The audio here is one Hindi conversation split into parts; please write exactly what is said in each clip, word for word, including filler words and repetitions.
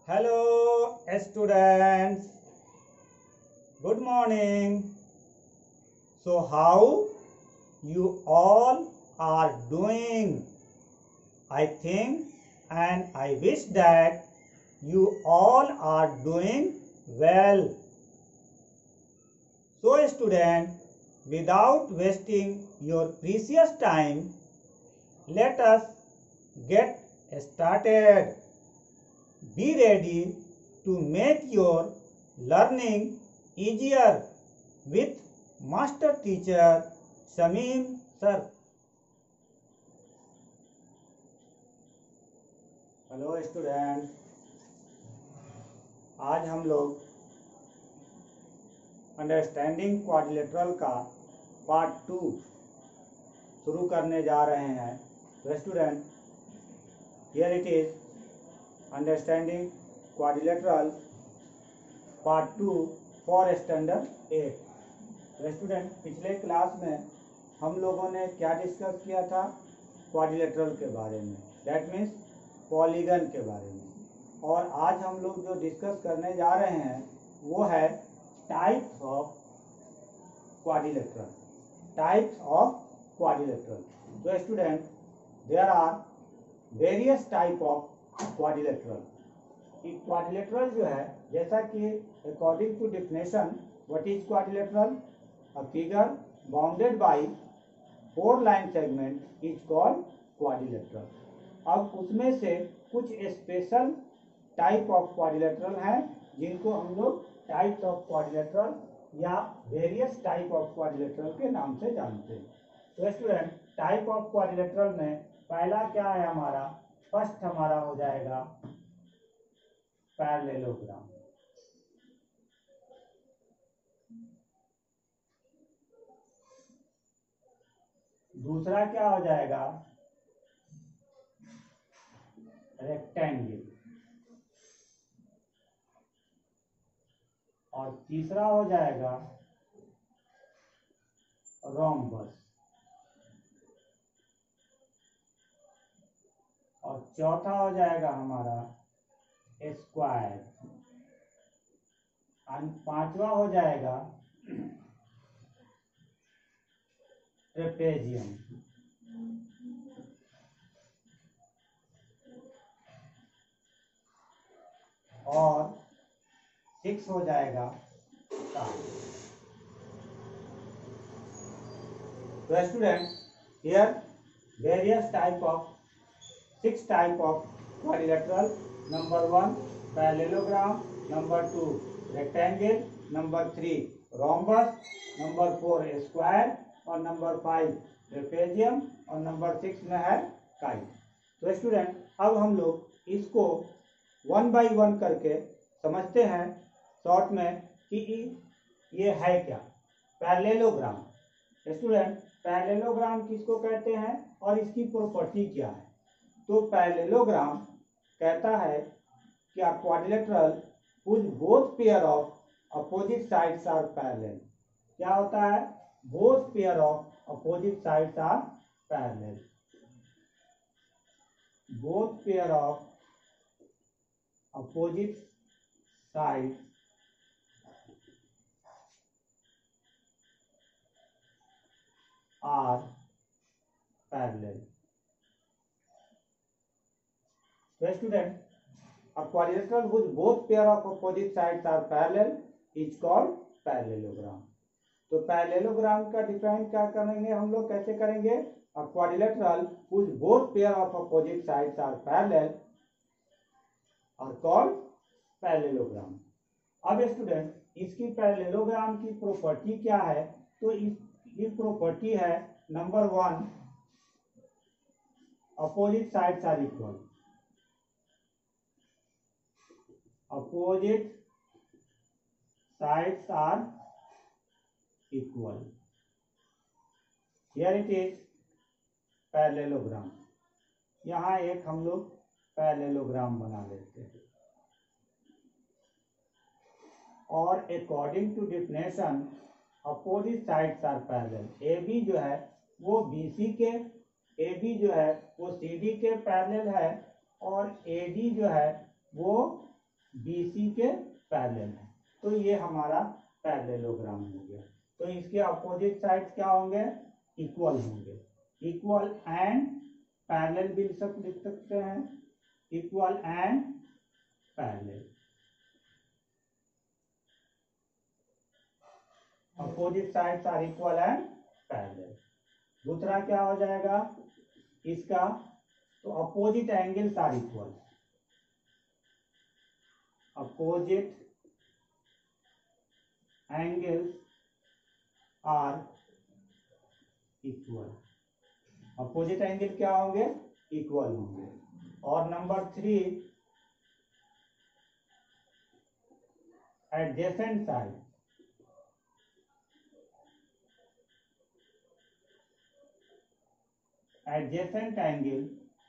Hello students, good morning. So how you all are doing? I think and I wish that you all are doing well. So student, without wasting your precious time, let us get started. Be ready to make your learning easier with master teacher Shamim sir. Hello student, आज हम लोग अंडरस्टैंडिंग क्वाड्रिलेटरल का पार्ट टू शुरू करने जा रहे हैं. तो student, here it is understanding quadrilateral part two for standard eight. तो स्टूडेंट, पिछले क्लास में हम लोगों ने क्या डिस्कस किया था? क्वाड्रिलेटरल के बारे में, दैट मीन्स पॉलीगन के बारे में. और आज हम लोग जो डिस्कस करने जा रहे हैं वो है types of quadrilateral. Types of quadrilateral. तो student, there are various type of quadrilateral. Quadrilateral जो है, जैसा कि according to definition, what is quadrilateral? A figure bounded by four line segment is called quadrilateral. अब उसमें से कुछ स्पेशल टाइप ऑफ क्वाड्रिलेटरल हैं जिनको हम लोग टाइप्स ऑफ क्वाड्रिलेटरल या वेरियस टाइप ऑफ क्वाड्रिलेटरल के नाम से जानते हैं. तो स्टूडेंट, टाइप ऑफ क्वाड्रिलेटरल में पहला क्या है हमारा? फर्स्ट हमारा हो जाएगा पैरेललोग्राम. दूसरा क्या हो जाएगा? रेक्टेंगल. और तीसरा हो जाएगा रोम्बस. और चौथा हो जाएगा हमारा स्क्वायर. और पांचवा हो जाएगा ट्रेपेजियम. और सिक्स हो जाएगा स्टार. तो student, here various type of six type of quadrilateral. Number one parallelogram, number two rectangle, number three rhombus, number four square, और नंबर फाइव ट्रेपेजियम, और नंबर सिक्स में है काइट. तो स्टूडेंट, अब हम लोग इसको वन बाय वन करके समझते हैं शॉर्ट में कि ये है क्या. पैरेललोग्राम. स्टूडेंट, पैरेललोग्राम किसको कहते हैं और इसकी प्रॉपर्टी क्या है? तो पैरेललोग्राम कहता है कि a quadrilateral whose both pair of opposite sides are parallel. क्या होता है? both pair of opposite sides are parallel. both pair of opposite sides are parallel. So student, a quadrilateral whose both pair of opposite sides are parallel is called parallelogram. तो पैरेललोग्राम का डिफाइन क्या करेंगे हम लोग? कैसे करेंगे? a quadrilateral whose both pair of opposite sides are parallel are called parallelogram. अब स्टूडेंट, इसकी पैरेललोग्राम की प्रॉपर्टी क्या है? तो इसकी प्रॉपर्टी है number one, opposite sides are equal. Opposite sides are equal. Here it is parallelogram. यहाँ एक हम लोग पैरेललोग्राम बना लेते हैं. और according to definition, opposite sides are parallel. A B जो है वो बी सी के, ए बी जो है वो सी डी के पैरेलल है, और ए डी जो है वो बीसी के पैरेलल है। तो ये हमारा पैरेललोग्राम हो गया। तो इसके अपोजिट साइड क्या होंगे? इक्वल होंगे। इक्वल एंड पैरेलल भी सब लिख सकते हैं, equal and parallel. Opposite sides are equal and parallel. दूसरा क्या हो जाएगा इसका? तो opposite angles are equal, opposite angles are equal. Opposite angle क्या होंगे? इक्वल होंगे। और number three, adjacent side, adjacent angle,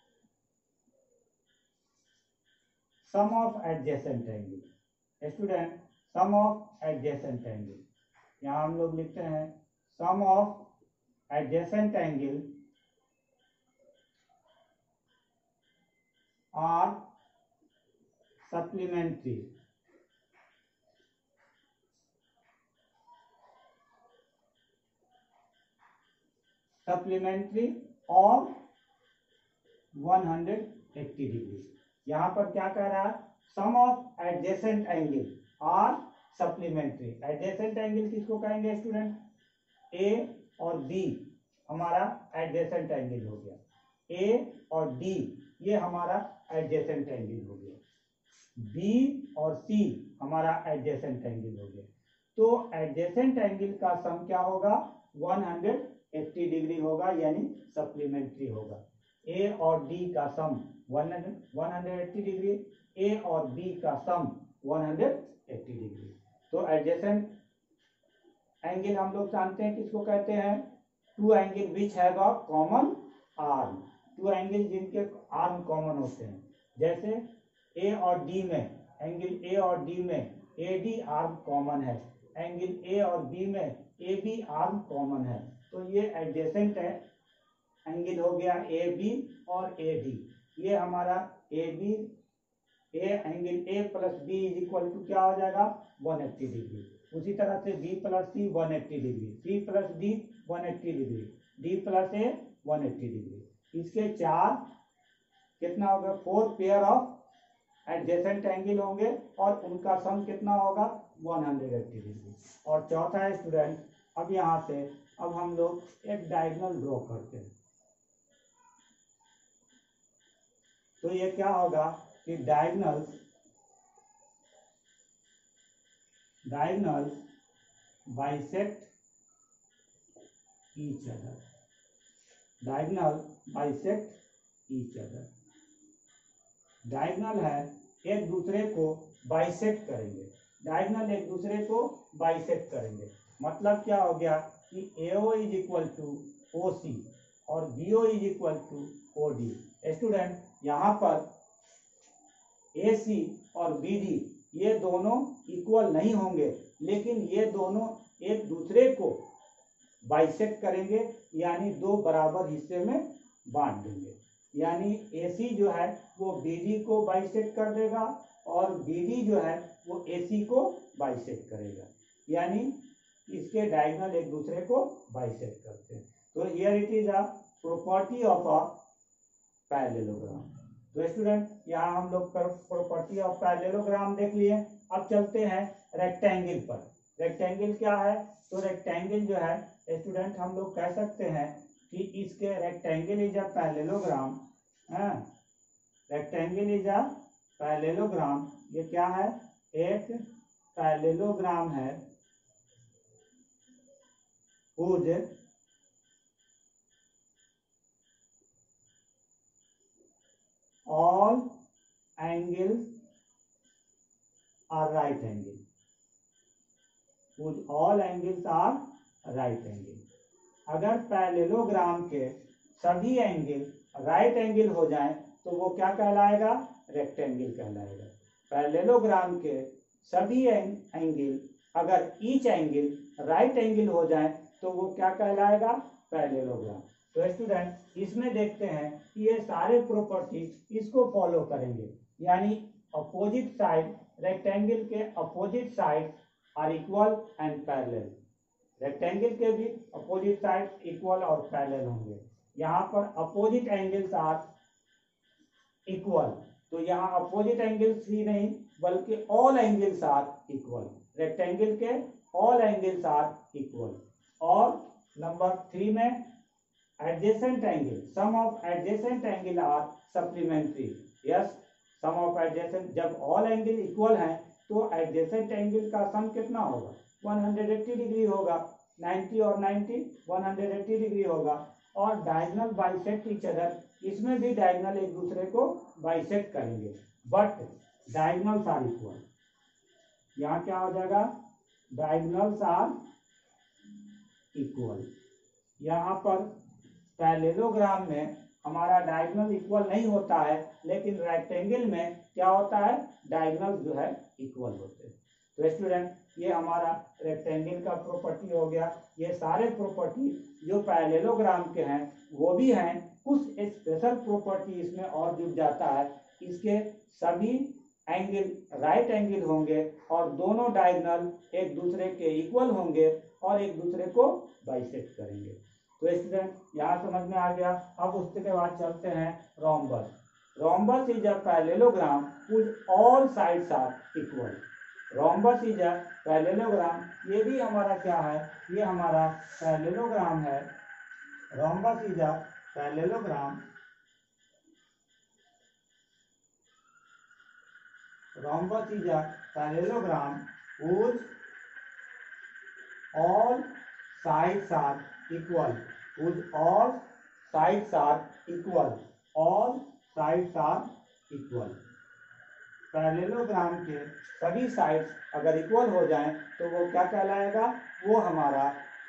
sum of adjacent angle. Student, sum of adjacent angle, यहां हम लोग लिखते हैं sum of adjacent angle are supplementary. Supplementary और वन हंड्रेड एट्टी डिग्री। यहां पर क्या कह रहा है? Sum of adjacent angle are supplementary. Adjacent angle किसको कहेंगे स्टूडेंट? ए और बी हमारा एडजेसेंट एंगल हो गया। ए और डी ये हमारा एडजेसेंट एंगल हो गया। बी और सी हमारा एडजेसेंट एंगल हो गया। तो एडजेसेंट एंगल का सम क्या होगा? वन हंड्रेड एट्टी डिग्री होगा, यानी सप्लीमेंट्री होगा। ए और डी का sum one hundred eighty degree, A और बी का sum one hundred eighty degree. तो एडजेसेंट एंगल हम लोग जानते हैं किसको कहते हैं? Two angle which have a common arm. Two angle जिनके आर्म कॉमन होते हैं। जैसे ए और डी में, एंगल ए और डी में ए डी आर्म कॉमन है, एंगल ए और बी में ए बी आर्म कॉमन है। तो ये एडजेसेंट है एंगल हो गया ए बी और ए डी। ये हमारा A B, a angle A plus B is equal to क्या हो जाएगा? One eighty degree. उसी तरह से B plus C one eighty degree, C plus D one eighty degree, D plus A one eighty degree. इसके चार कितना होगा? Four pair of adjacent angle होंगे और उनका सम कितना होगा? One hundred eighty degree. और चौथा है स्टूडेंट, अब यहां से अब हम लोग एक डायगोनल ड्रॉ करते हैं। तो ये क्या होगा कि diagonal diagonal bisect each other. Diagonal bisect each other. Diagonal है एक दूसरे को बाइसेक्ट करेंगे। डायगोनल एक दूसरे को बाइसेक्ट करेंगे। मतलब क्या हो गया कि A O is equal to O C और B O is equal to O D. Student, यहाँ पर ए सी और बी डी ये दोनों इक्वल नहीं होंगे, लेकिन ये दोनों एक दूसरे को बाइसेक्ट करेंगे, यानी दो बराबर हिस्से में बांट देंगे। यानी ए सी जो है वो बी डी को बाइसेक्ट कर देगा और बी डी जो है वो ए सी को बाइसेक्ट करेगा। यानी इसके डायगोनल एक दूसरे को बाइसेक्ट करते हैं। तो here it is a property of a parallelogram. तो स्टूडेंट, यहाँ हम लोग प्रॉपर्टी ऑफ पैरेललोग्राम देख लिए। अब चलते हैं रेक्टेंगल पर। रेक्टेंगल क्या है? तो रेक्टेंगल जो है स्टूडेंट हम लोग कह सकते हैं कि इसके rectangle is a parallelogram. Rectangle is a parallelogram. ये क्या है? एक पैरेललोग्राम है whose all angles are right angle. whose all angles are right angle. अगर पैरेललोग्राम के सभी एंगल राइट एंगल हो जाएं तो वो क्या कहलाएगा? रेक्टेंगल कहलाएगा। पैरेललोग्राम के सभी एंगल अगर ईच एंगल राइट एंगल हो जाए तो वो क्या कहलाएगा? पैरेललोग्राम। तो स्टूडेंट, इसमें देखते हैं कि ये सारे प्रॉपर्टी इसको फॉलो करेंगे, यानी अपोजिट साइड रेक्टेंगल के opposite side are equal and parallel. Rectangle के भी अपोजिट साइड इक्वल और पैरेलल होंगे। यहाँ पर अपोजिट एंगल्स आर इक्वल, तो यहाँ अपोजिट एंगल्स ही नहीं बल्कि all angles are equal. Rectangle के ऑल एंगल्स आर इक्वल। और नंबर थ्री में adjacent angle, sum of adjacent angle are supplementary. Yes, sum of adjacent, जब ऑल एंगल इक्वल हैं तो एडजेसेंट एंगल का सम कितना होगा, एक सौ अस्सी डिग्री होगा। नब्बे और नब्बे एक सौ अस्सी डिग्री होगा। और डायगोनल बाइसेक्ट ईच अदर, इसमें भी डायगोनल एक दूसरे को बाइसेक्ट करेंगे, बट डायगोनल्स आर इक्वल। यहाँ क्या हो जाएगा, डायगोनल्स आर इक्वल। यहाँ पर पैरेललोग्राम में हमारा डायगोनल इक्वल नहीं होता है, लेकिन रेक्टेंगल में क्या होता है, डायगोनल जो है इक्वल होते हैं। तो स्टूडेंट, ये हमारा रेक्टेंगल का प्रॉपर्टी हो गया। ये सारे प्रॉपर्टी जो पैरेललोग्राम के हैं वो भी हैं, कुछ स्पेशल प्रॉपर्टी इसमें और जुड़ जाता है। इसके सभी एंगल राइट एंगल होंगे और दोनों डायगोनल एक दूसरे के इक्वल होंगे और एक दूसरे को बाइसेक्ट करेंगे। तो स्टूडेंट, यहाँ समझ में आ गया। अब उसके बाद चलते हैं rhombus. Rhombus is a parallelogram which all sides are equal. Rhombus is a parallelogram, ये भी हमारा क्या है, ये हमारा पैरेललोग्राम है। Rhombus is a parallelogram, rhombus is a parallelogram whose all sides are equal, whose all sides are equal, all sides are equal। Parallelogram के सभी साइड्स अगर इक्वल हो जाएं तो वो क्या कहलाएगा, वो हमारा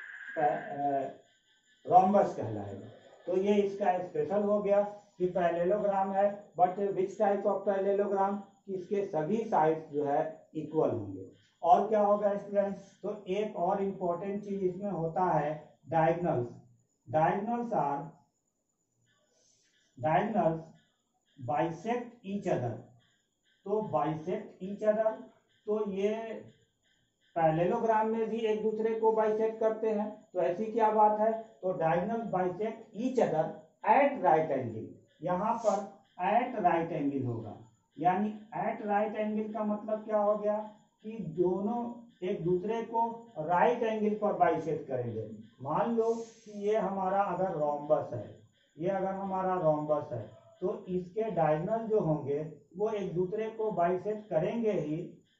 रोम्बस कहलाएगा। तो ये इसका स्पेशल हो गया कि पैरेललोग्राम है, but which type of parallelogram, कि इसके सभी साइड्स जो है इक्वल होंगे। और क्या होगा स्टूडेंट्स, तो एक और इम्पोर्टेंट चीज इसमें होता है diagonals. Diagonals are diagonals bisect each other. तो बाइसेक्ट ईच अदर, तो ये पैरेललोग्राम में भी एक दूसरे को बाइसेक्ट करते हैं। तो ऐसी क्या बात है, तो diagonal bisect each other at right angle. यहाँ पर एट राइट एंगल होगा, यानी एट राइट एंगल का मतलब क्या हो गया कि दोनों एक दूसरे को राइट एंगल पर बाइसेक्ट करेंगे। मान लो कि ये हमारा अगर रोम्बस है, ये अगर हमारा रोम्बस है, तो इसके डायगोनल जो होंगे वो एक दूसरे को बाइसेक्ट करेंगे ही।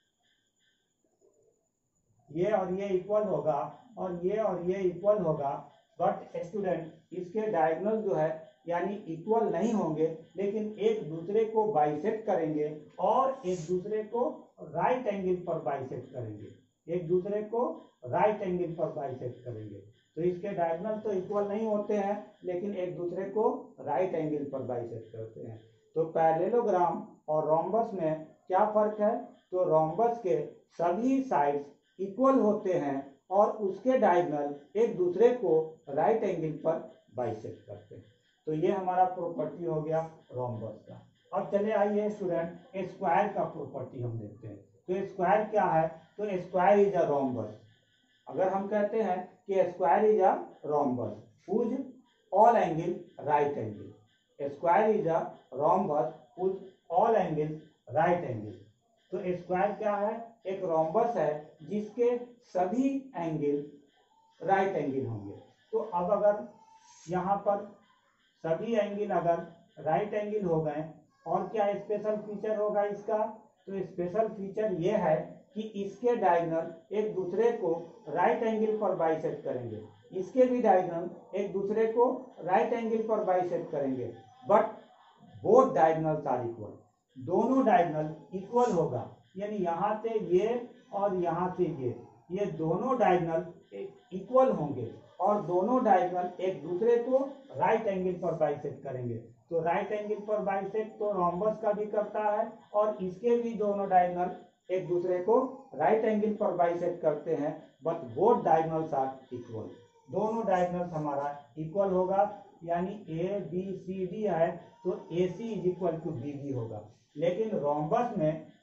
ये और ये इक्वल होगा और ये और ये इक्वल होगा, बट स्टूडेंट इसके डायगोनल जो है यानी इक्वल नहीं होंगे, लेकिन एक दूसरे को बाइसेक्ट करेंगे और एक दूसरे को राइट एंगल पर बाइसेक्ट करेंगे, एक दूसरे को राइट एंगल पर बाइसेक्ट करेंगे। तो इसके डायगोनल तो इक्वल नहीं होते हैं, लेकिन एक दूसरे को राइट एंगल पर बाइसेक्ट करते हैं। तो पैरेललोग्राम और रोम्बस में क्या फर्क है, तो रोम्बस के सभी साइड्स इक्वल होते हैं और उसके डायगोनल एक दूसरे को राइट एंगल पर बाइसेक्ट करते हैं। तो ये हमारा प्रॉपर्टी हो गया रोम्बस का। अब चले आइए स्टूडेंट, स्क्वायर का प्रॉपर्टी हम देखते हैं। तो स्क्वायर क्या है, तो स्क्वायर इज अ रोम्बस। अगर हम कहते हैं कि square is a rhombus which all angle right angle, square is a rhombus which all angle right angle. तो स्क्वायर क्या है, एक रोम्बस है जिसके सभी एंगल राइट एंगल होंगे। तो अब अगर यहाँ पर सभी एंगल अगर राइट एंगल हो गए, और क्या स्पेशल फीचर होगा इसका, तो स्पेशल फीचर ये है कि इसके डायगोनल एक दूसरे को राइट एंगल पर बाइसेक्ट करेंगे, इसके भी डायगोनल एक दूसरे को राइट एंगल पर बाइसेक्ट करेंगे, but both diagonals are equal. दोनों डायगोनल इक्वल होगा, यानी यहाँ से ये और यहाँ से ये ये दोनों डायगोनल इक्वल होंगे और दोनों डायगोनल एक दूसरे को राइट एंगल पर बाइसेक्ट करेंगे। तो राइट एंगल पर बाइसेक्ट तो रोम्बस का भी करता है और इसके भी दोनों डायगोनल एक दूसरे को राइट एंगल पर बाइसेक्ट करते हैं, but both diagonals are equal. दोनों डायगोनल्स हमारा इक्वल होगा, यानी ए बी सी डी है तो A C is equal to B D होगा। लेकिन रोम्बस में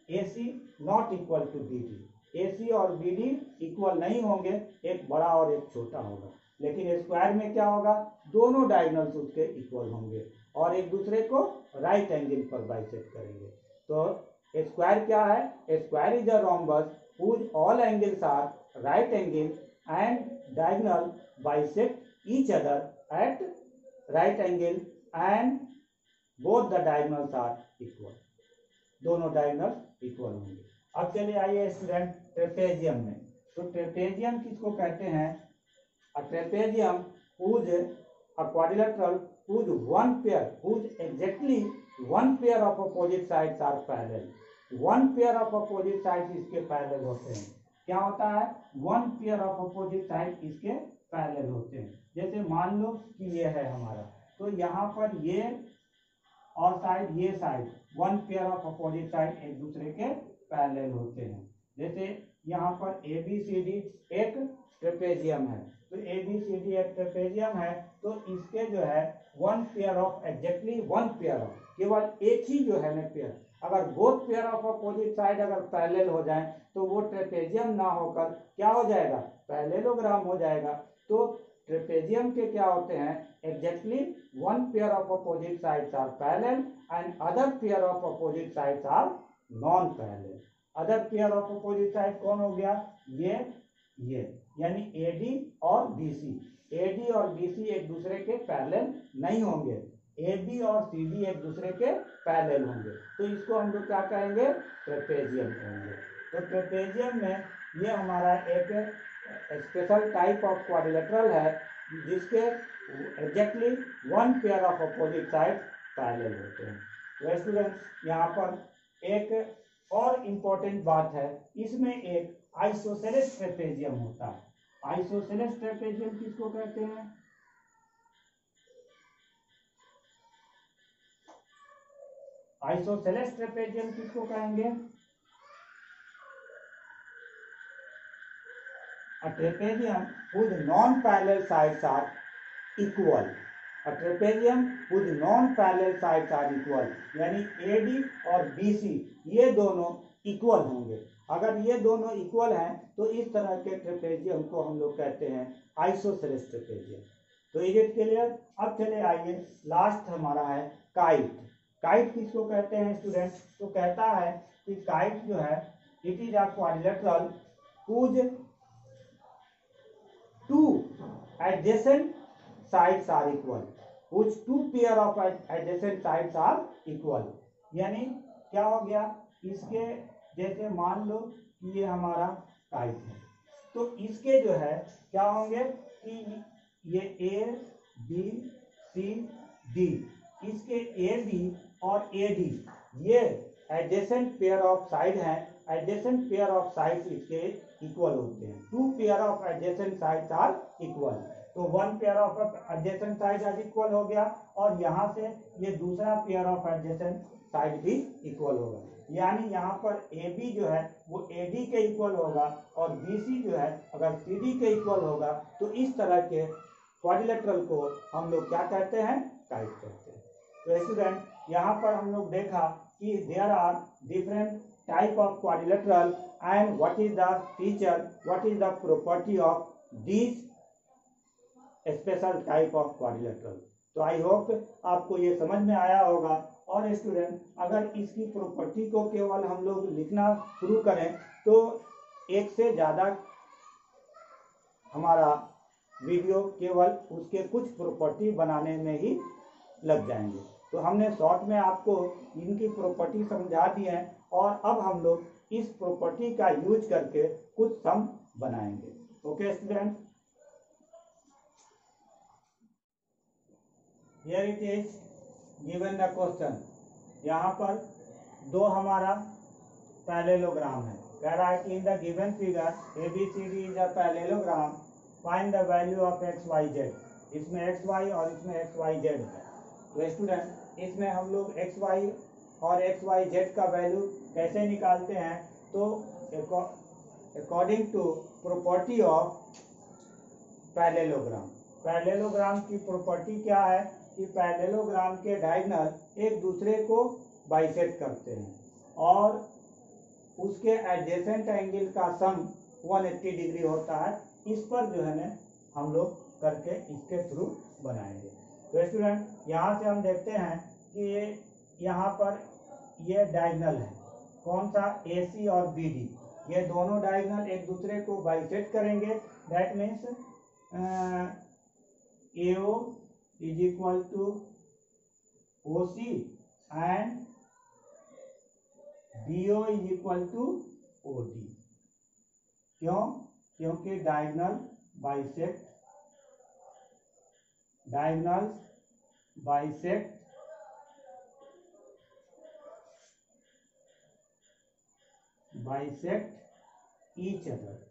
A C not equal to B D. A C और बी डी इक्वल नहीं होंगे, एक बड़ा और एक छोटा होगा, लेकिन स्क्वायर में क्या होगा, दोनों डायगोनल्स उसके इक्वल होंगे और एक दूसरे को राइट एंगल पर बाइसेक्ट करेंगे। तो स्क्वायर क्या है, square is a rhombus whose all angles are right angle and diagonal bisect each other at right angle and both the diagonals are equal। दोनों डायगोनल इक्वल होंगे। अब चलिए आइए स्टूडेंट ट्रेपेजियम में। तो ट्रेपेजियम किसको कहते हैं, a trapezium whose a quadrilateral whose one pair whose exactly one pair of opposite sides are parallel। One pair of opposite side इसके पैरेलल होते हैं। क्या होता है, one pair of opposite side इसके पैरेलल होते हैं। जैसे मान लो कि ये है हमारा, तो यहाँ पर ये और साइड ये side one pair of opposite side एक दूसरे के पैरेलल होते हैं। जैसे यहाँ पर ए बी सी डी एक ट्रेपेजियम है, तो ए बी सी डी एक ट्रेपेजियम है, तो इसके जो है one pair of exactly one pair of केवल एक ही जो है ना पेयर, अगर both pair of opposite side अगर पैरेलल हो जाए तो वो ट्रेपेजियम ना होकर क्या हो जाएगा, पैरेललोग्राम हो जाएगा। तो ट्रेपेजियम के क्या होते हैं, exactly one pair of opposite sides are parallel and other pair of opposite sides are non parallel. Other pair of opposite side कौन हो गया, ये ये यानी ए डी और बी सी। ए डी और बी सी एक दूसरे के पैरेलल नहीं होंगे, ए बी और सी डी एक दूसरे के पैरेलल होंगे, तो इसको हम लोग क्या कहेंगे, ट्रेपेजियम कहेंगे। तो ट्रेपेजियम में ये हमारा एक स्पेशल टाइप ऑफ क्वाड्रिलेटरल है जिसके exactly one pair of opposite side parallel होते हैं। तो स्टूडेंट्स यहाँ पर एक और इम्पोर्टेंट बात है, इसमें एक आइसोसेलेस ट्रेपेजियम होता है। आइसोसेलेस ट्रेपेजियम किसको कहते हैं, आइसोसेलेस ट्रेपेजियम किसको कहेंगे, a trapezium whose non-parallel sides are equal। a trapezium whose non-parallel sides are equal यानी A D और B C ये दोनों इक्वल होंगे। अगर ये दोनों इक्वल हैं तो इस तरह के ट्रेपेजियम को हम लोग कहते हैं आइसोसेलेस ट्रेपेजियम। तो इज इट क्लियर। अब चले आइए लास्ट हमारा है काइट। काइट किसको कहते हैं स्टूडेंट, तो कहता है कि काइट जो है it is a quadrilateral whose two adjacent sides are equal, whose two pair of adjacent sides are equal। यानी क्या हो गया, इसके जैसे मान लो कि ये हमारा काइट है, तो इसके जो है क्या होंगे कि ये ए बी सी डी, इसके ए बी और ए डी ये एडजेसेंट पेयर ऑफ साइड हैं, एडजेसेंट पेयर ऑफ साइड्स इसके इक्वल होते हैं। Two pair of adjacent sides are equal, तो one pair of adjacent side are equal हो गया और यहाँ से ये दूसरा पेयर ऑफ एडजेसेंट साइड भी इक्वल होगा। यानी यहाँ पर ए बी जो है वो ए डी के इक्वल होगा और बी सी जो है अगर सी डी के इक्वल होगा, तो इस तरह के क्वाड्रिलेटरल को हम लोग क्या कहते हैं, काइट कहते हैं। तो स्टूडेंट यहाँ पर हम लोग देखा कि there are different type of quadrilateral and what is the feature, what is the property of this special type of quadrilateral. तो आई होप आपको ये समझ में आया होगा। और स्टूडेंट अगर इसकी प्रॉपर्टी को केवल हम लोग लिखना शुरू करें तो एक से ज़्यादा हमारा वीडियो केवल उसके कुछ प्रॉपर्टी बनाने में ही लग जाएंगे। तो हमने शॉर्ट में आपको इनकी प्रॉपर्टी समझा दी है और अब हम लोग इस प्रॉपर्टी का यूज करके कुछ सम बनाएंगे। Okay student, here it is given the question. यहाँ पर दो हमारा पैरेललोग्राम है, कह रहा है कि in the given figure A B C D is a parallelogram, find the value of x y z. इसमें एक्स वाई और इसमें एक्स वाई जेड है। तो स्टूडेंट इसमें हम लोग एक्स वाई और एक्स वाई जेड का वैल्यू कैसे निकालते हैं, तो according to property of parallelogram. Parallelogram की प्रॉपर्टी क्या है कि पैरेललोग्राम के डायगोनल एक दूसरे को बाइसेक्ट करते हैं और उसके एडजेसेंट एंगल का सम एक सौ अस्सी डिग्री होता है। इस पर जो है ना हम लोग करके इसके थ्रू बनाएंगे। तो स्टूडेंट यहाँ से हम देखते हैं कि ये यहाँ पर ये डायगोनल है, कौन सा, ए सी और बी डी, ये दोनों डायगोनल एक दूसरे को बाइसेक्ट करेंगे। That means A O is equal to O C and B O is equal to O D. क्यों? क्योंकि diagonal bisect diagonals bisect bisect each other,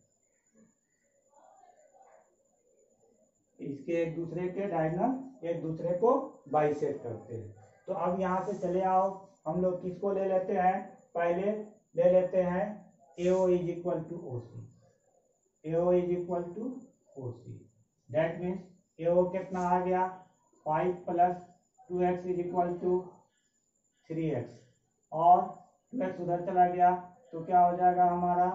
इसके एक दूसरे के डायगोनल एक दूसरे को बाइसेक्ट करते हैं। तो अब यहाँ से चले आओ, हम लोग किसको ले लेते हैं, पहले ले लेते हैं A O is equal to O C, A O is equal to O C. That means A O कितना आ गया, five plus two x is equal to three x, और टू एक्स उधर चला गया तो क्या हो जाएगा हमारा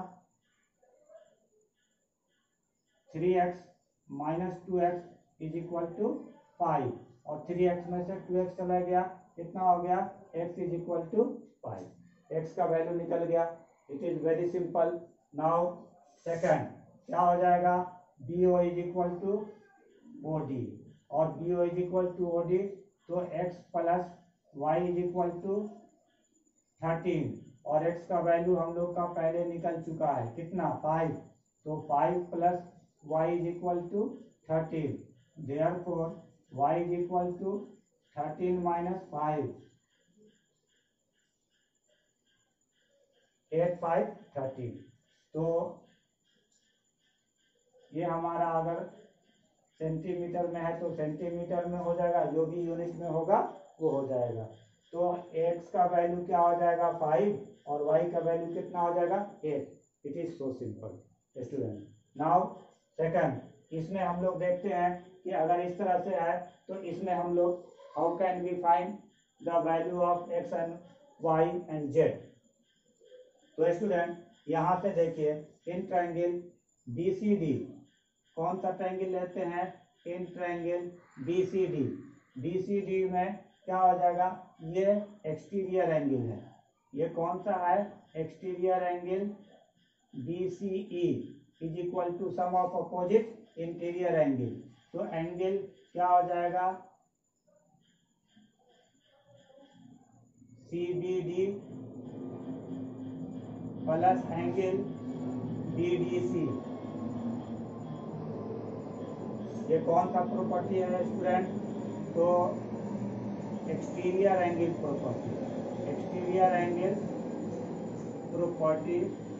three x minus two x is equal to five, और थ्री एक्स में से टू एक्स चला गया, कितना हो गया, x is equal to five. X का वैल्यू निकल गया। It is very simple. Now second क्या हो जाएगा, B O is equal to O D, और B O is equal to O D, तो x plus y is equal to thirteen, और x का वैल्यू हम लोग का पहले निकल चुका है, कितना, फाइव, तो five plus y is equal to thirteen, therefore y is equal to thirteen minus five, eight five thirteen. तो ये हमारा अगर सेंटीमीटर में है तो सेंटीमीटर में हो जाएगा, जो भी यूनिट में होगा वो हो जाएगा। तो x का वैल्यू क्या हो जाएगा, फाइव, और y का वैल्यू कितना हो जाएगा, eight. It is so simple student. Now second, इसमें हम लोग देखते हैं कि अगर इस तरह से है तो इसमें हम लोग how can we find the value of x and y and z. तो स्टूडेंट यहाँ से देखिए, in triangle B C D, कौन सा ट्रायंगल लेते हैं, in triangle B C D, B C D में क्या हो जाएगा, ये एक्सटीरियर एंगल है, ये कौन सा है, exterior angle B C E is equal to sum of opposite interior angle. तो एंगल क्या हो जाएगा, C B D plus angle D D C. ये कौन सा प्रॉपर्टी है स्टूडेंट, तो exterior angle property, exterior angle property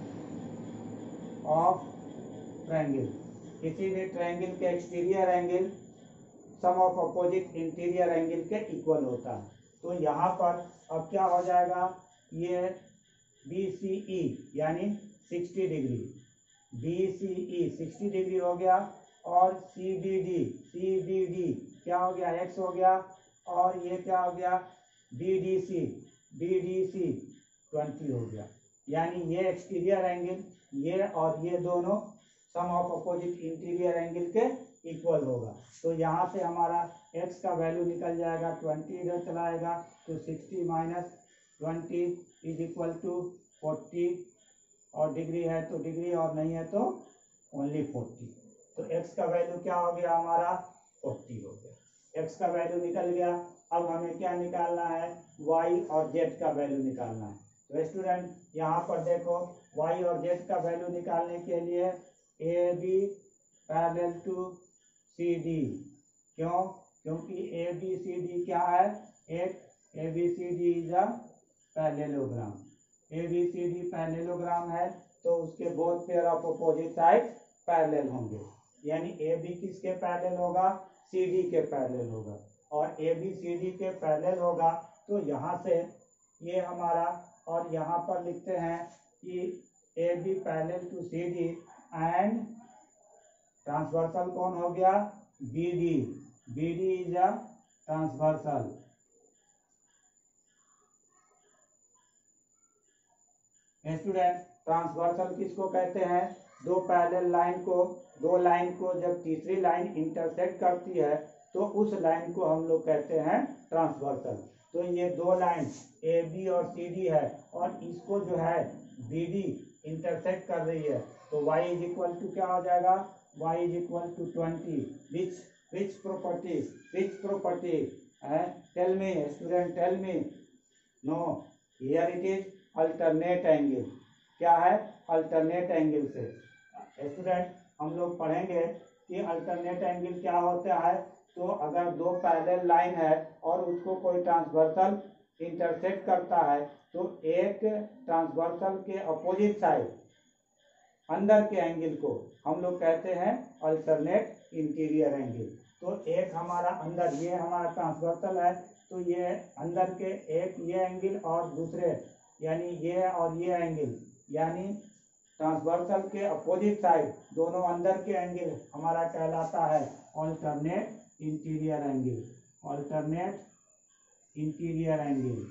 of triangle. किसी भी ट्रायंगल के exterior angle sum of opposite interior angle के इक्वल होता है। तो यहाँ पर अब क्या हो जाएगा, ये बी सी ई यानी साठ डिग्री, बी सी ई साठ डिग्री हो गया, और C B D, C B D क्या हो गया, एक्स हो गया, और ये क्या हो गया, B D C, B D C twenty हो गया। यानी ये एक्सटीरियर एंगल, ये और ये दोनों sum of opposite interior angle के इक्वल होगा। तो यहाँ से हमारा x का वैल्यू निकल जाएगा, ट्वेंटी इधर चलाएगा तो sixty minus twenty is equal to forty, और डिग्री है तो डिग्री, और नहीं है तो ओनली फोर्टी। तो x का वैल्यू क्या हो गया हमारा, फोर्टी हो गया। x का वैल्यू निकल गया। अब हमें क्या निकालना है, y और z का वैल्यू निकालना है। तो स्टूडेंट यहाँ पर देखो, y और z का वैल्यू निकालने के लिए A B parallel to C D, क्यों, क्योंकि ए बी सी डी क्या है, एक A B C D is a parallelogram, A B C D parallelogram है, तो उसके both pair of opposite side parallel होंगे। यानी ए बी किसके पैरेलल होगा, सी डी के पैरेलल होगा, और ए बी सी डी के पैरेलल होगा। तो यहाँ से ये हमारा, और यहाँ पर लिखते हैं कि A B parallel to C D and transversal कौन हो गया, B D, B D is a transversal. Student transversal किसको कहते हैं? दो पैरेलल लाइन को दो लाइन को जब तीसरी लाइन इंटरसेक्ट करती है तो उस लाइन को हम लोग कहते हैं ट्रांसवर्सल। तो ये दो लाइन ए बी और सी डी है और इसको जो है बी डी इंटरसेक्ट कर रही है, तो y इज इक्वल टू क्या हो जाएगा? y is equal to twenty. Which which property which property tell me student, tell me. No, here it is alternate angle. क्या है? अल्टरनेट एंगल से। स्टूडेंट हम लोग पढ़ेंगे कि अल्टरनेट एंगल क्या होता है। तो अगर दो पैरेलल लाइन है और उसको कोई ट्रांसवर्सल इंटरसेक्ट करता है तो एक ट्रांसवर्सल के अपोजिट साइड अंदर के एंगल को हम लोग कहते हैं अल्टरनेट इंटीरियर एंगल। तो एक हमारा अंदर, ये हमारा ट्रांसवर्सल है, तो ये अंदर के एक ये एंगल और दूसरे यानी ये और ये एंगल, यानी ट्रांसवर्सल के अपोजिट साइड दोनों अंदर के एंगल हमारा कहलाता है alternate interior angle. Alternate interior angle,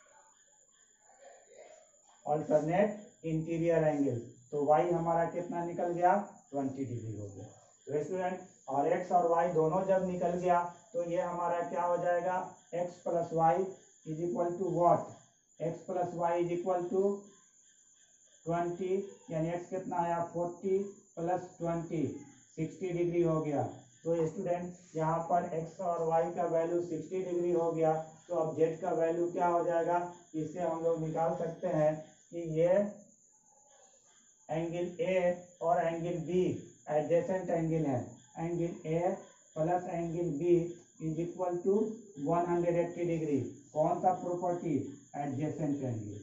alternate interior angle. तो y हमारा कितना निकल गया? ट्वेंटी डिग्री हो गया। तो स्टूडेंट और x और y दोनों जब निकल गया तो ये हमारा क्या हो जाएगा? x plus y is equal to what? x plus y is equal to twenty, यानी x कितना आया? Forty plus twenty, sixty degree हो गया। तो स्टूडेंट यहाँ पर x और y का वैल्यू सिक्सटी डिग्री हो गया। तो अब z का वैल्यू क्या हो जाएगा? इससे हम लोग निकाल सकते हैं कि ये एंगल A और एंगल B एडजेसेंट एंगल है। Angle A plus angle B is equal to one hundred eighty degree. कौन सा property? Adjacent angle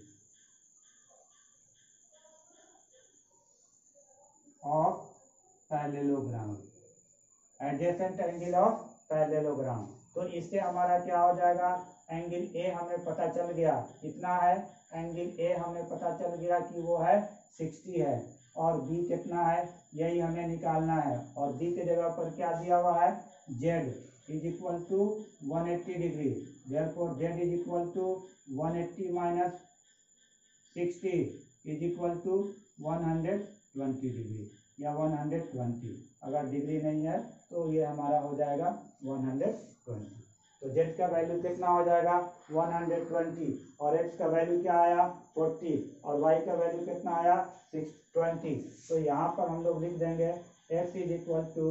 of parallelogram, adjacent angle of parallelogram. तो इससे हमारा क्या हो जाएगा? एंगल A हमें पता चल गया कितना है? एंगल A हमें पता चल गया कि वो है सिक्सटी है, और B कितना है यही हमें निकालना है। और B के जगह पर क्या दिया हुआ है? Z is equal to one eighty degree. Therefore Z is equal to one eighty minus sixty is equal to one hundred twenty degree या वन हंड्रेड ट्वेंटी। अगर डिग्री नहीं है तो ये हमारा हो जाएगा वन हंड्रेड ट्वेंटी। तो z का वैल्यू कितना हो जाएगा? वन हंड्रेड ट्वेंटी, और x का वैल्यू क्या आया? फोर्टी, और y का वैल्यू कितना आया? Six twenty. तो यहाँ पर हम लोग लिख देंगे x is equal to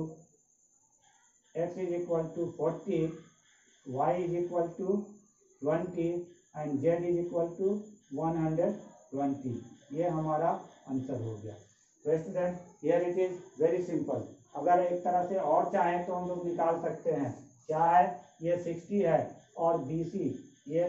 x is equal to forty, y is equal to twenty and z is equal to one hundred twenty. ये हमारा आंसर हो गया। तो student here it is very simple. अगर एक तरह से और चाहें तो हम लोग निकाल सकते हैं। क्या है? ये सिक्सटी है और बी सी ये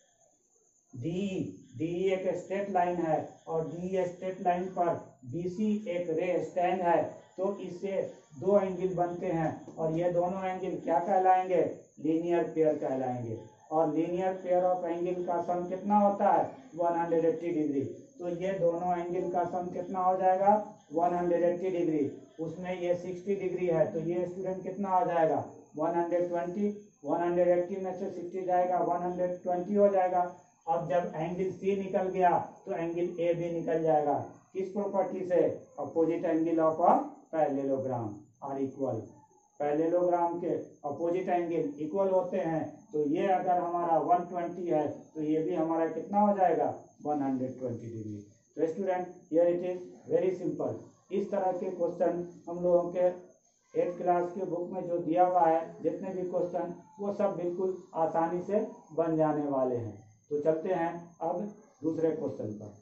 डी डी एक स्ट्रेट लाइन है और डी स्ट्रेट लाइन पर बी सी एक रे स्टैंड है। तो इससे दो एंगल बनते हैं और ये दोनों एंगल क्या कहलाएंगे? लीनियर पेयर कहलाएंगे। और लीनियर पेयर ऑफ एंगल का सम कितना होता है? One hundred eighty degree. तो ये दोनों एंगल का सम कितना हो जाएगा? One hundred eighty degree. उसमें ये सिक्सटी डिग्री है तो ये स्टूडेंट कितना हो जाएगा? One hundred twenty. One hundred eighty में से सिक्सटी जाएगा, वन हंड्रेड ट्वेंटी हो जाएगा। अब जब एंगल सी निकल गया तो एंगल ए भी निकल जाएगा। किस प्रॉपर्टी से? Opposite angle of a parallelogram are equal. Parallelogram के अपोजिट एंगल इक्वल होते हैं। तो ये अगर हमारा वन ट्वेंटी है तो ये भी हमारा कितना हो जाएगा? One hundred twenty degree. तो student here it is very simple. इस तरह के क्वेश्चन हम लोगों के एट क्लास के बुक में जो दिया हुआ है, जितने भी क्वेश्चन, वो सब बिल्कुल आसानी से बन जाने वाले हैं। तो चलते हैं अब दूसरे क्वेश्चन पर।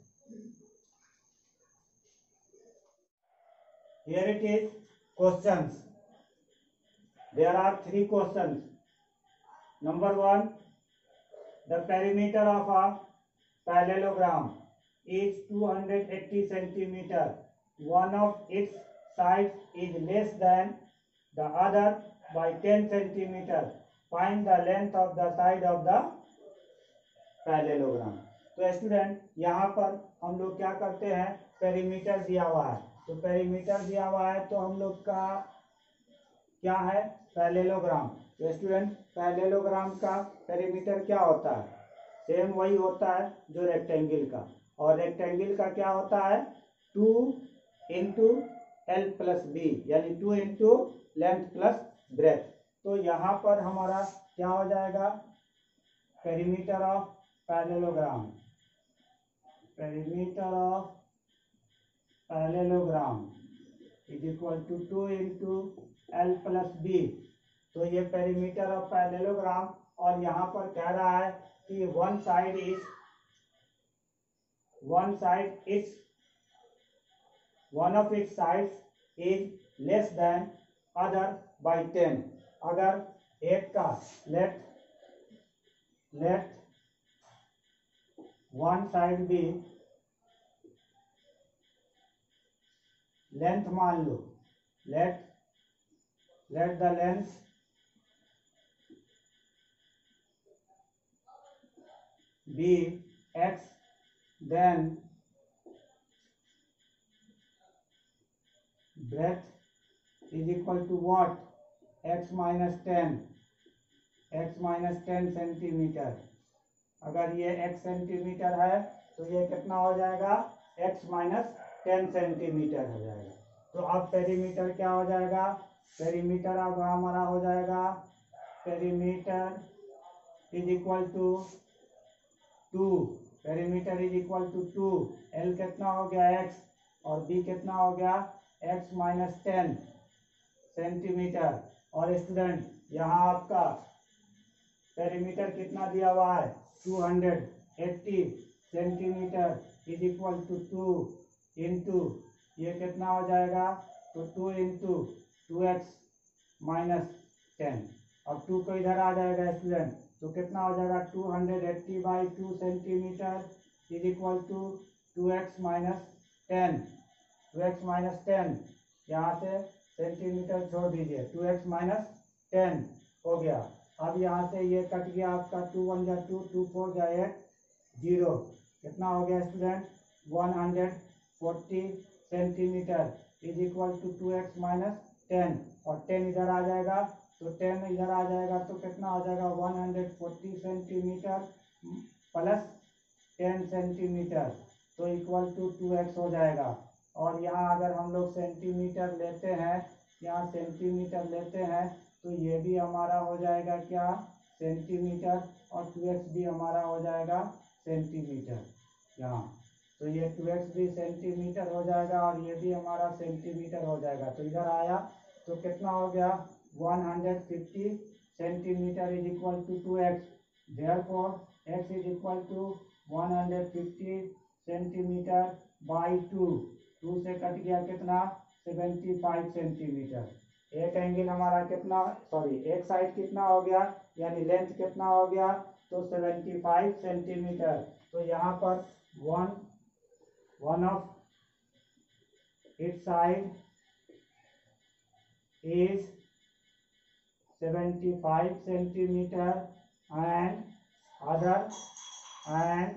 Here it is questions. There are three questions. Number one, the perimeter of a parallelogram is two hundred eighty centimeter. One of its sides is less than the other by ten centimeter. Find the length of the side of the parallelogram. तो स्टूडेंट यहाँ पर हम लोग क्या करते हैं? पेरीमीटर दिया हुआ है, तो पेरीमीटर दिया हुआ है तो हम लोग का क्या है? पैरेललोग्राम। तो स्टूडेंट पैरेललोग्राम का पेरीमीटर क्या होता है? सेम वही होता है जो रेक्टेंगल का। और रेक्टेंगल का क्या होता है two into L plus B, यानी two into length plus breadth. तो यहाँ पर हमारा क्या हो जाएगा, perimeter of parallelogram, perimeter of parallelogram is equal to two into L plus B. तो ये पेरीमीटर ऑफ पैरेललोग्राम, और यहाँ पर कह रहा है कि one side is one side is one of its sides is less than other by ten. अगर एक का लेट लेट वन साइड भी लेंथ मान लो, let let the length be x, then breadth is equal to what, x minus ten, x minus ten centimeter. अगर ये x सेंटीमीटर है तो ये कितना हो जाएगा, x माइनस टेन सेंटीमीटर हो जाएगा। तो अब पेरीमीटर क्या हो जाएगा, पेरीमीटर अब हमारा हो जाएगा, perimeter is equal to two, perimeter is equal to two, L कितना हो गया x, और बी कितना हो गया x माइनस टेन सेंटीमीटर। और स्टूडेंट यहाँ आपका पेरीमीटर कितना दिया हुआ है, two hundred eighty centimeter is equal to two into ये कितना हो जाएगा, तो two into two x minus ten. अब टू को इधर आ जाएगा स्टूडेंट, तो कितना हो जाएगा, two hundred eighty by two centimeter is equal to two x minus ten, two x minus ten, यहाँ से सेंटीमीटर छोड़ दीजिए, टू एक्स माइनस टेन हो गया। अब यहाँ से ये कट गया आपका, टू वन जा टू, टू फोर जा एट, जीरो, कितना हो गया student, one hundred forty centimeter is equal to two x minus ten, और टेन इधर आ जाएगा, तो टेन इधर आ जाएगा तो कितना हो जाएगा, one hundred forty centimeter plus ten centimeter, तो इक्वल टू टू एक्स हो जाएगा। और यहाँ अगर हम लोग सेंटीमीटर लेते हैं, यहाँ सेंटीमीटर लेते हैं तो ये भी हमारा हो जाएगा क्या, सेंटीमीटर, और टू एक्स भी हमारा हो जाएगा सेंटीमीटर यहाँ, तो ये टू एक्स भी सेंटीमीटर हो जाएगा और ये भी हमारा सेंटीमीटर हो जाएगा। तो इधर आया तो कितना हो गया, one hundred fifty centimeter is equal to two x, therefore x is equal to one hundred fifty centimeter by two, two से कट गया कितना, सेवेंटी फाइव सेंटीमीटर। एक एंगल हमारा कितना, सॉरी एक साइड कितना हो गया, यानी लेंथ कितना हो गया, तो सेवेंटी फाइव सेंटीमीटर। तो यहाँ पर one one of it side is seventy-five centimeter and other and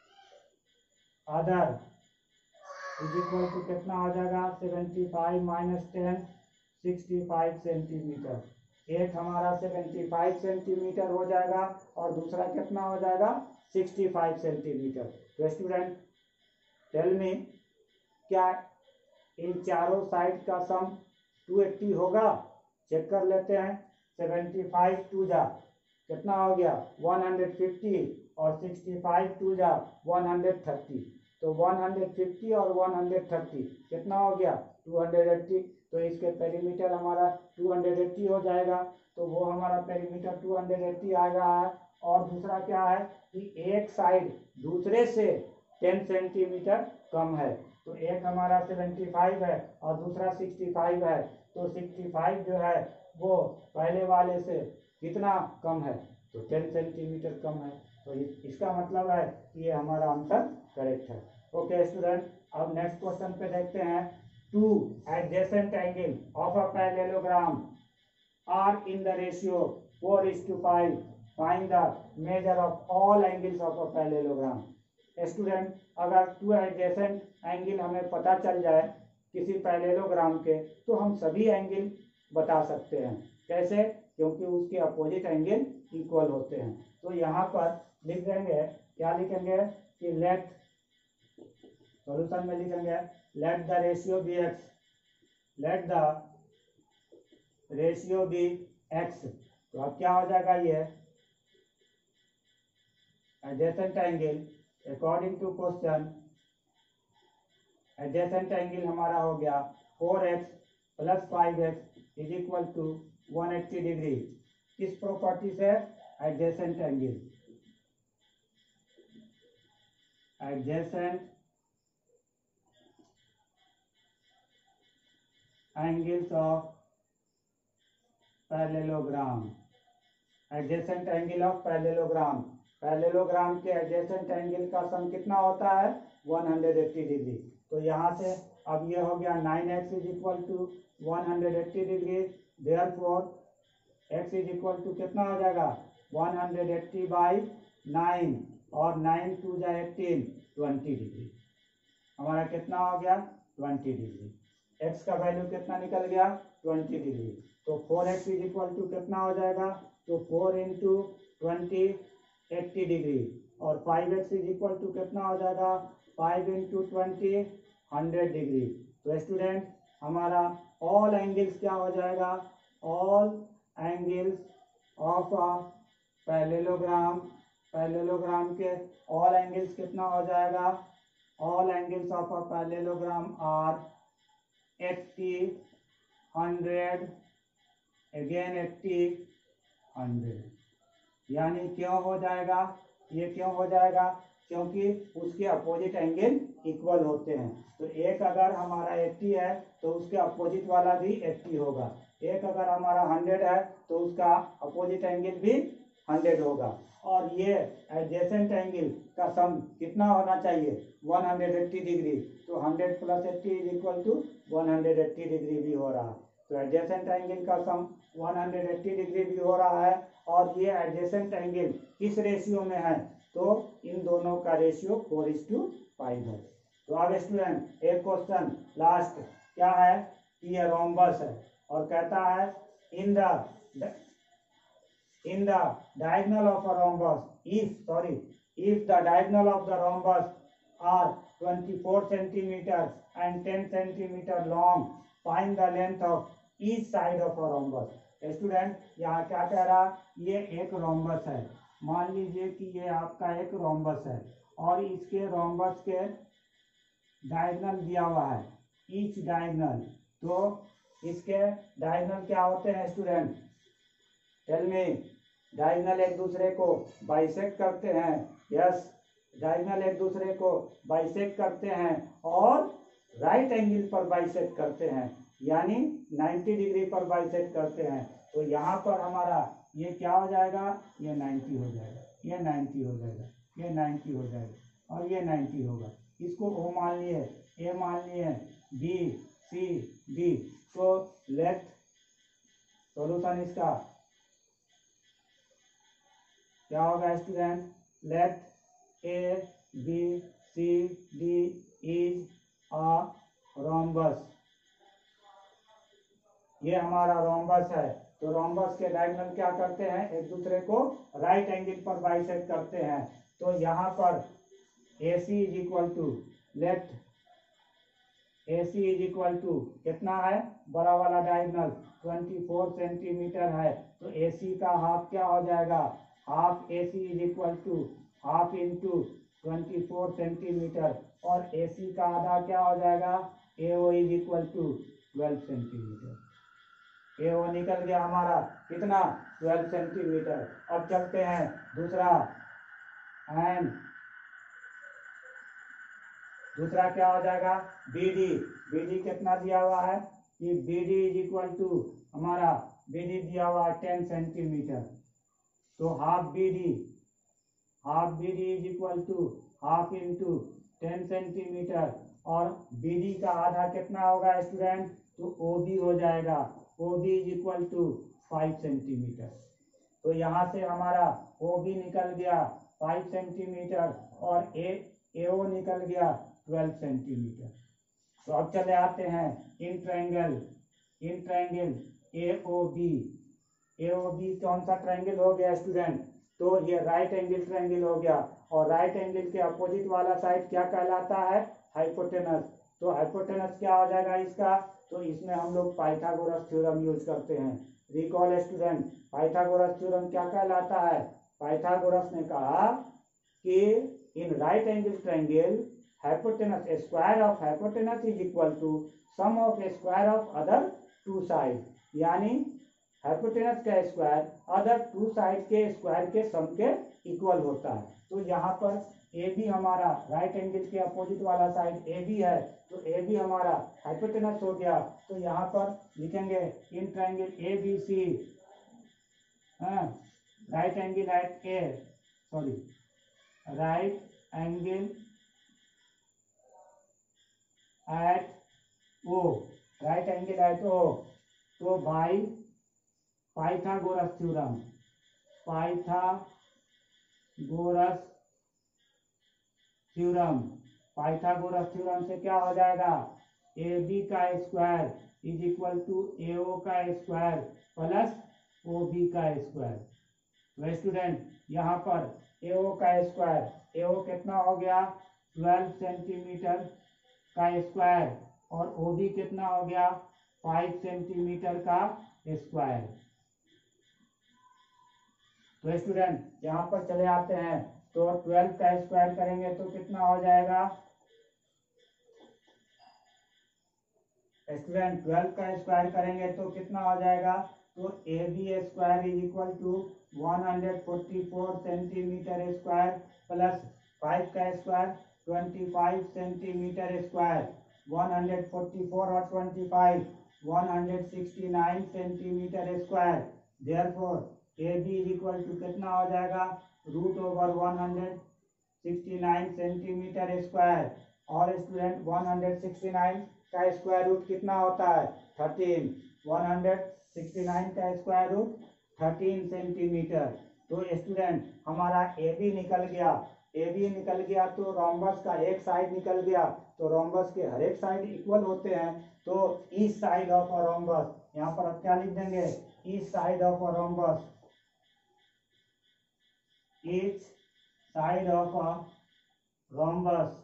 other is equal to कितना हो जाएगा, seventy five minus ten, sixty five centimeter. एक हमारा सेवेंटी फाइव सेंटीमीटर हो जाएगा और दूसरा कितना हो जाएगा, सिक्सटी फाइव सेंटीमीटर। तो स्टूडेंट टेल मी, क्या इन चारों साइड का सम टू एट्टी होगा, चेक कर लेते हैं। सेवेंटी फाइव टू जा कितना हो गया, वन हंड्रेड फिफ्टी, और सिक्सटी फाइव टू जा वन हंड्रेड थर्टी, तो वन हंड्रेड फिफ्टी और वन हंड्रेड थर्टी कितना हो गया, टू हंड्रेड एट्टी। तो इसके पेरीमीटर हमारा टू हंड्रेड एट्टी हो जाएगा, तो वो हमारा पेरीमीटर टू हंड्रेड एट्टी आ रहा है। और दूसरा क्या है कि एक साइड दूसरे से टेन सेंटीमीटर कम है, तो एक हमारा सेवेंटी फाइव है और दूसरा सिक्सटी फाइव है, तो सिक्सटी फाइव जो है वो पहले वाले से कितना कम है, तो टेन सेंटीमीटर कम है। तो इसका मतलब है कि ये हमारा आंसर करेक्ट है। ओके स्टूडेंट, अब नेक्स्ट क्वेश्चन पे देखते हैं। Two adjacent angle of a parallelogram are in the ratio four is to five, find the measure of all angles of a parallelogram. Student, अगर टू एडजेसेंट एंगल हमें पता चल जाए किसी पैरेललोग्राम के, तो हम सभी एंगल बता सकते हैं। कैसे? क्योंकि उसके अपोजिट एंगल इक्वल होते हैं। तो यहाँ पर लिख देंगे, क्या लिखेंगे कि लेट सॉल्यूशन में लिखेंगे let the ratio be x, let the ratio be x. तो अब क्या हो जाएगा, ये adjacent angle according to question, adjacent angle हमारा हो गया four x plus five x is equal to one eighty degree. किस प्रॉपर्टी से? Adjacent angle, adjacent angles of parallelogram, adjacent angle of parallelogram. Parallelogram के एडजेसेंट एंगल का सम कितना होता है? One hundred eighty degree. तो यहाँ से अब ये हो गया nine x is equal to one hundred eighty degree, therefore x is equal to कितना हो जाएगा one hundred eighty by nine, और नाइन टू जा एटीन, ट्वेंटी डिग्री। हमारा कितना हो गया? Twenty degree. एक्स का वैल्यू कितना निकल गया? Twenty degree. तो four x is equal to कितना हो जाएगा? तो four into twenty, eighty degree, और five x is equal to कितना हो जाएगा? Five into twenty, hundred degree. तो स्टूडेंट हमारा ऑल एंगल्स क्या हो जाएगा? All angles of parallelogram, parallelogram के ऑल एंगल्स कितना हो जाएगा? All angles of a parallelogram are eighty, hundred, again eighty, hundred. यानी क्यों हो जाएगा? ये क्यों हो जाएगा? क्योंकि उसके अपोजिट एंगल इक्वल होते हैं। तो एक अगर हमारा एट्टी है तो उसके अपोजिट वाला भी एट्टी होगा, एक अगर हमारा हंड्रेड है तो उसका अपोजिट एंगल भी हंड्रेड होगा। और ये एडजेसेंट एंगल का सम कितना होना चाहिए? One hundred eighty degree. तो hundred plus eighty is equal to one hundred eighty degree भी हो रहा है। तो एडजेसेंट एंगल का sum one hundred eighty degree भी हो रहा है। और ये एडजेसेंट एंगल किस रेशियो में है? तो इन दोनों का ratio four is to five है। तो अब स्टूडेंट एक क्वेश्चन लास्ट क्या है कि ये रोम्बस है और कहता है in the in the diagonal of a rhombus if sorry if the diagonal of the rhombus are twenty four centimeter and ten centimeter long, find the length of each side of a rhombus. Student यहाँ क्या कह रहा? ये एक रोम्बस है, मान लीजिए कि ये आपका एक रोम्बस है और इसके रोम्बस के डायगोनल दिया हुआ है, ईच डायगोनल। तो इसके डायगोनल क्या होते हैं स्टूडेंट? टेल मी। डायगोनल एक दूसरे को बाइसेक्ट करते हैं। यस, डायगोनल एक दूसरे को बाइसेक्ट करते हैं और राइट एंगल पर बाइसेक्ट करते हैं, यानी नाइन्टी डिग्री पर बाइसेक्ट करते हैं। तो यहाँ पर हमारा ये क्या हो जाएगा? ये नाइन्टी हो जाएगा, ये नाइन्टी हो जाएगा, ये नाइन्टी हो जाएगा और ये नाइन्टी होगा। इसको ओ मान लिए, ए मान लिए, बी, सी, डी। तो लेट सॉल्यूशन इसका क्या होगा student? Let A B C D is a rhombus. ये हमारा रोम्बस है। तो रोम्बस के डायगोनल क्या करते हैं? एक दूसरे को राइट एंगल पर बाइसेक्ट करते हैं। तो यहाँ पर A C is equal to let A C is equal to कितना है? बड़ा वाला डायगोनल ट्वेंटी फोर सेंटीमीटर है। तो ए सी का हाफ क्या हो जाएगा? Half A C is equal to half into twenty four centimeter, और ए सी का आधा क्या हो जाएगा? A O is equal to twelve centimeter. ए वो निकल गया हमारा कितना? Twelve centimeter. अब चलते हैं दूसरा, एंड दूसरा क्या हो जाएगा? B D. बी डी कितना दिया हुआ है कि B D is equal to हमारा बी डी दिया हुआ है टेन सेंटीमीटर। तो half B D, half B D is equal to half into ten centimeter, और बी डी का आधा कितना होगा स्टूडेंट? तो ओ बी हो जाएगा, O B is equal to five centimeter. तो यहाँ से हमारा ओ बी निकल गया फाइव सेंटीमीटर और ए एओ निकल गया ट्वेल्व सेंटीमीटर। तो अब चले आते हैं in triangle, in triangle A O B. A O B कौन सा ट्रायंगल हो गया स्टूडेंट? तो ये राइट एंगल ट्रायंगल हो गया, और राइट एंगल के अपोजिट वाला साइड क्या कहलाता है? हाइपोटेनस। तो हाइपोटेनस क्या हो जाएगा इसका, तो इसमें हम लोग पाइथागोरस थ्योरम यूज करते हैं। रिकॉल स्टूडेंट, पाइथागोरस थ्योरम क्या कहलाता है? पाइथागोरस ने कहा कि in right angle triangle hypotenuse, a square of hypotenuse is equal to sum of a square of other two sides, यानी हाइपोटेनस का स्क्वायर अदर टू साइड के स्क्वायर के सम के इक्वल होता है। तो यहाँ पर ए बी हमारा राइट एंगल के अपोजिट वाला साइड ए बी है, तो ए बी हमारा हाइपोटेनस हो गया। तो यहाँ पर लिखेंगे in triangle A B C right angle at A sorry right angle at O, right angle at O, तो by Pythagoras theorem, Pythagoras theorem, Pythagoras theorem से क्या हो जाएगा, ए बी का square is equal to A O का स्क्वायर प्लस ओ बी का स्क्वायर। तो स्टूडेंट यहाँ पर ए ओ का स्क्वायर, ए ओ कितना हो गया ट्वेल्व सेंटीमीटर का स्क्वायर और ओ बी कितना हो गया फाइव सेंटीमीटर का स्क्वायर। तो स्टूडेंट यहाँ पर चले आते हैं, तो ट्वेल्व का स्क्वायर करेंगे तो कितना हो जाएगा स्टूडेंट, ट्वेल्व का स्क्वायर करेंगे तो कितना हो जाएगा, तो A B square is equal to one hundred forty four centimetre square plus five का square twenty five centimetre square, one hundred forty four और twenty five one hundred sixty nine centimetre square. Therefore A B is equal to कितना हो जाएगा root over one hundred sixty nine centimetre square. और student one hundred sixty nine का स्क्वायर रूट कितना होता है thirteen, one hundred sixty nine का स्क्वायर रूट थर्टीन सेंटीमीटर। तो स्टूडेंट हमारा ए बी निकल गया, ए बी निकल गया तो रोम्बस का एक साइड निकल गया, तो रोम्बस के हर एक साइड इक्वल होते हैं। तो each side of a rhombus, यहाँ पर अब क्या लिख देंगे each side of a rhombus, each side of a rhombus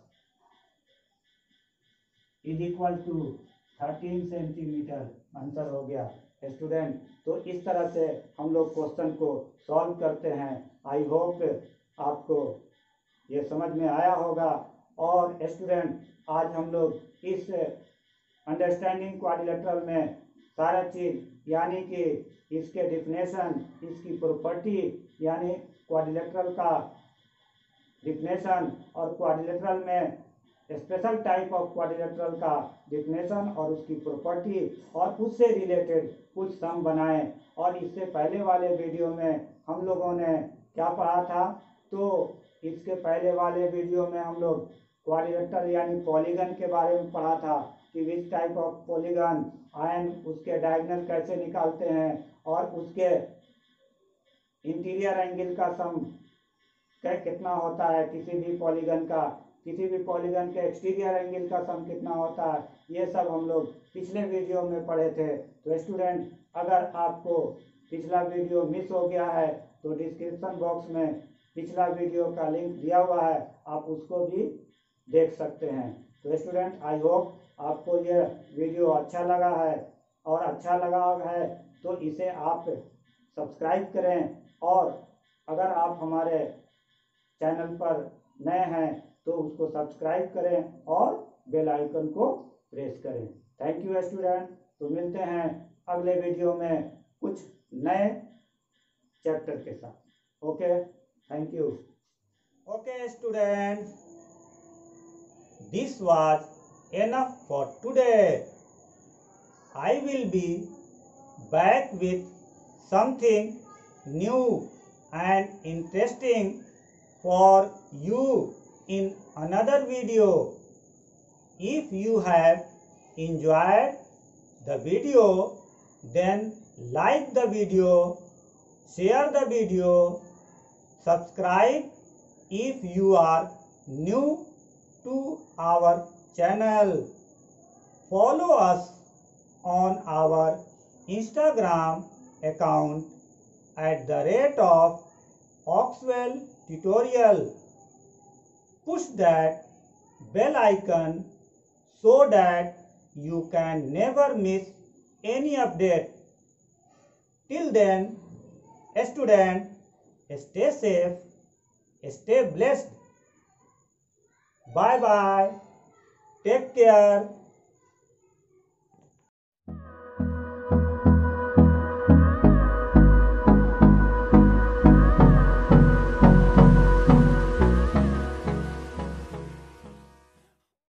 is equal to thirteen centimetre, answer हो गया स्टूडेंट। तो इस तरह से हम लोग क्वेश्चन को सॉल्व करते हैं। आई होप आपको ये समझ में आया होगा। और स्टूडेंट आज हम लोग इस अंडरस्टैंडिंग क्वाड्रिलेटरल में सारा चीज यानी कि इसके डिफिनेशन, इसकी प्रॉपर्टी यानी क्वाड्रिलेटरल का डिफिनेशन और क्वाड्रिलेटरल में स्पेशल टाइप ऑफ क्वाड्रिलेटरल का डिफिनेशन और उसकी प्रॉपर्टी और उससे रिलेटेड कुछ सम बनाए। और इससे पहले वाले वीडियो में हम लोगों ने क्या पढ़ा था, तो इसके पहले वाले वीडियो में हम लोग क्वाड्रिलेटरल यानी पॉलीगन के बारे में पढ़ा था कि which type of polygon and उसके डायगोनल कैसे निकालते हैं और उसके इंटीरियर एंगल का सम कितना होता है, किसी भी पॉलीगन का किसी भी पॉलीगन के एक्सटीरियर एंगल का सम कितना होता है, ये सब हम लोग पिछले वीडियो में पढ़े थे। तो स्टूडेंट अगर आपको पिछला वीडियो मिस हो गया है तो डिस्क्रिप्शन बॉक्स में पिछला वीडियो का लिंक दिया हुआ है, आप उसको भी देख सकते हैं। तो स्टूडेंट आई होप आपको ये वीडियो अच्छा लगा है, और अच्छा लगा है तो इसे आप सब्सक्राइब करें, और अगर आप हमारे चैनल पर नए हैं तो उसको सब्सक्राइब करें और बेल आइकन को प्रेस करें। Thank you student. तो मिलते हैं अगले वीडियो में कुछ नए चैप्टर के साथ। Okay, thank you. Okay student, this was enough for today. I will be back with something new and interesting for you in another video. If you have enjoyed the video, then like the video, share the video, subscribe if you are new to our channel. Follow us on our Instagram account at the rate of Oxwell Tutorial. Push that bell icon so that you can never miss any update. Till then, student, stay safe, stay blessed. Bye bye. Take care.